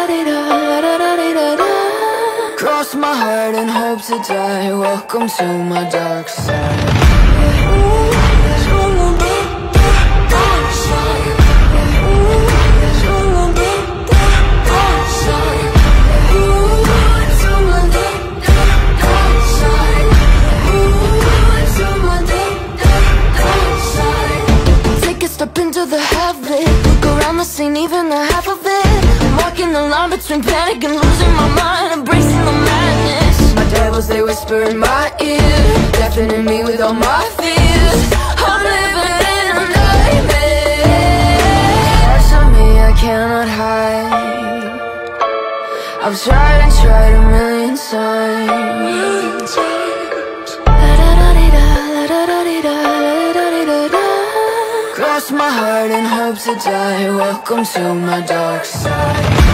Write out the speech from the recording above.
Cross my heart and hope to die. Welcome to my dark side. Take a step into the heaven. Look around the scene, even the half of it. I'm walking the line between panic and losing my mind, embracing the madness. My devils, they whisper in my ear, deafening me with all my fears. I'm living in a nightmare. Parts of me I cannot hide. I've tried and tried a million times. Cross my heart and hope to die. Welcome to my dark side.